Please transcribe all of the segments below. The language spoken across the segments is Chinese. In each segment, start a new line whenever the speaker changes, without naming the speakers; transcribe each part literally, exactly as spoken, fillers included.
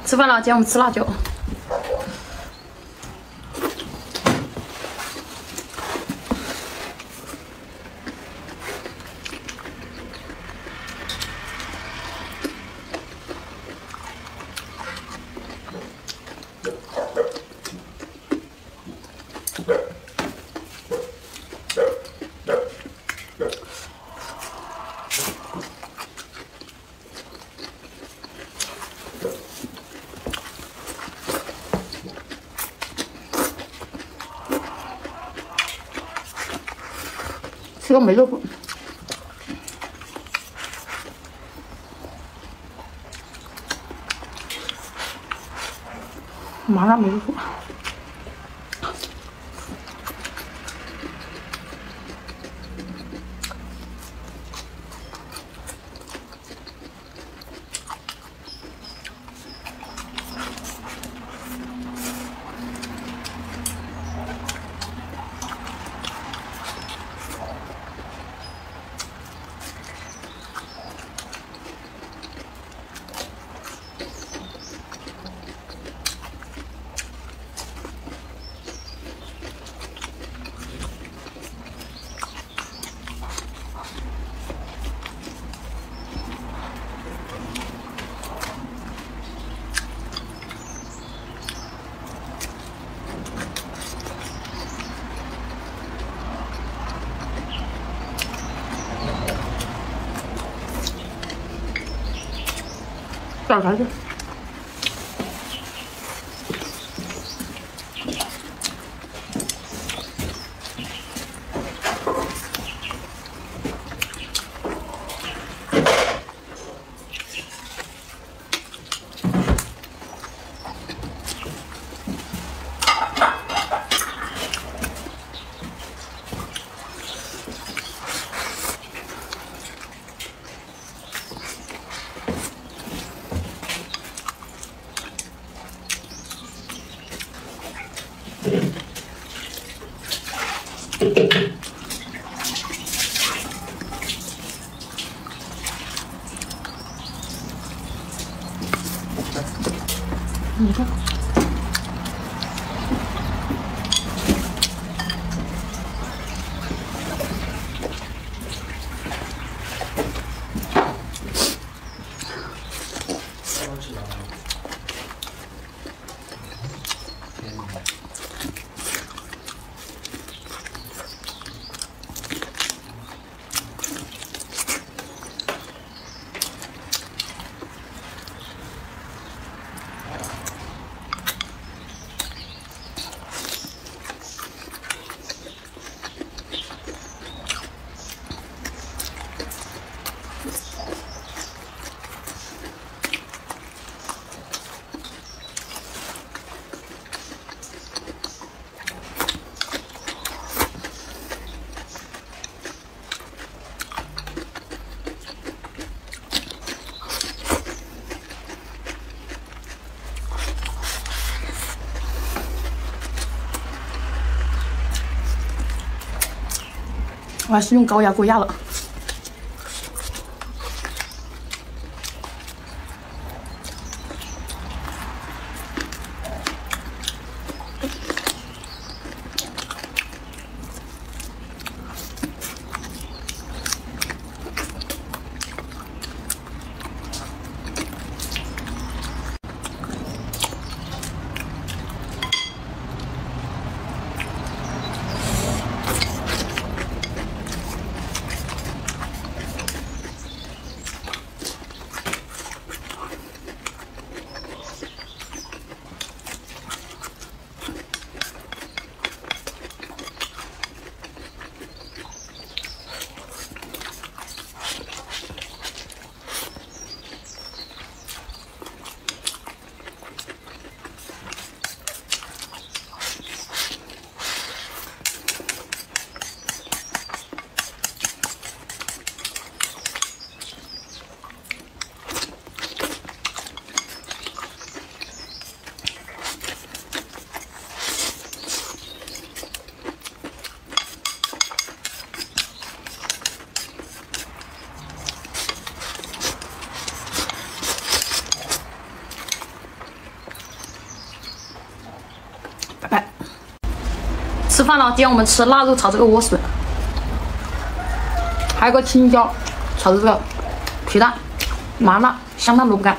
吃饭了，今天我们吃辣椒。吃个没肉粉，麻辣没肉粉。干啥去？你看，我还是用高压锅压了。 吃饭了，今天我们吃腊肉炒这个莴笋，还有个青椒炒的这个皮蛋，麻辣香辣萝卜干。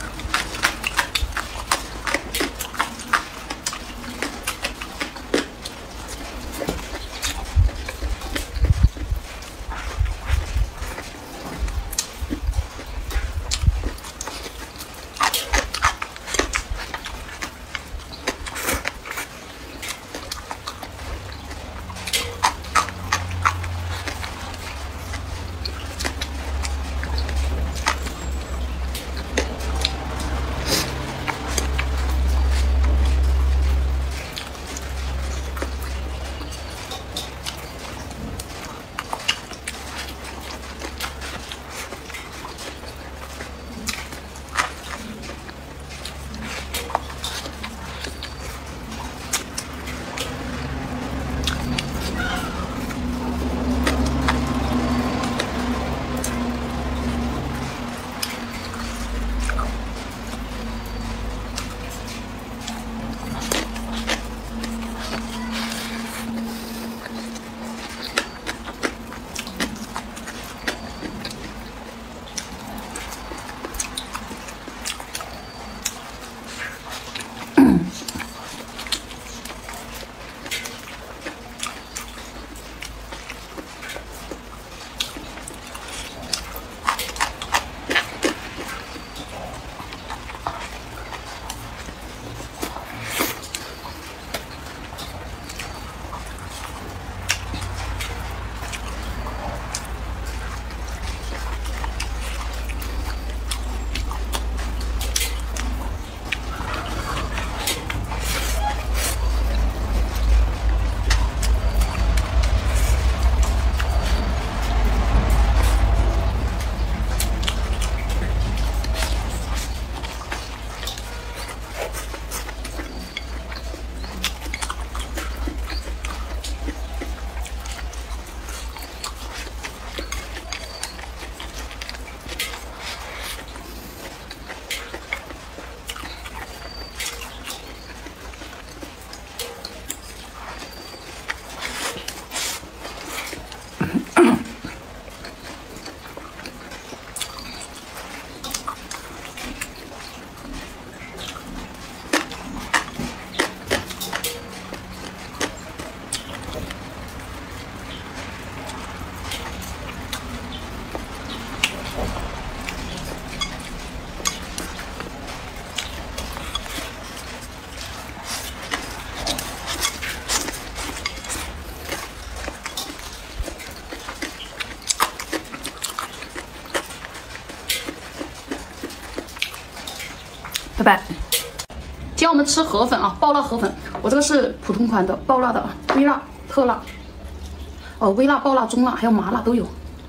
拜拜。今天我们吃河粉啊，爆辣河粉。我这个是普通款的爆辣的，微辣、特辣，哦，微辣、爆辣、中辣，还有麻辣都有。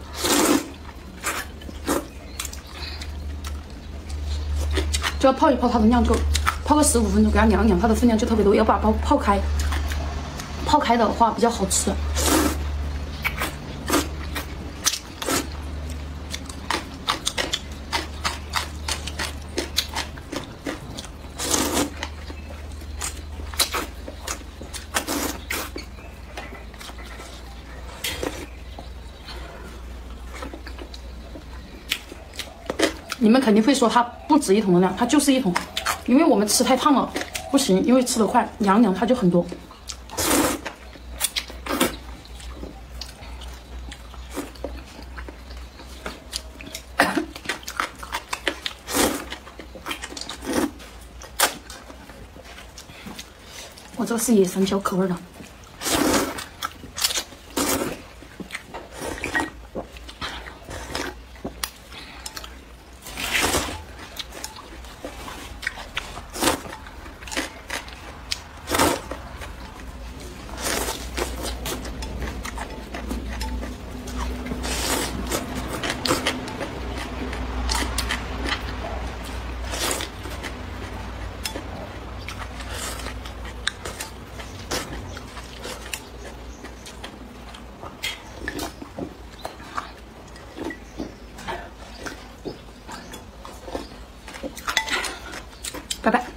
就要泡一泡它的酿酒，泡个十五分钟，给它凉一凉，它的分量就特别多。要把它泡开，泡开的话比较好吃。 你们肯定会说它不止一桶的量，它就是一桶，因为我们吃太烫了，不行，因为吃得快，凉凉它就很多。我这个是野山椒口味的。 拜拜。